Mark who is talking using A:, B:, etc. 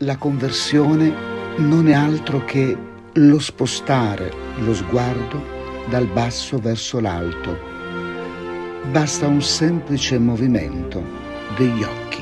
A: La conversione non è altro che lo spostare lo sguardo dal basso verso l'alto. Basta un semplice movimento degli occhi.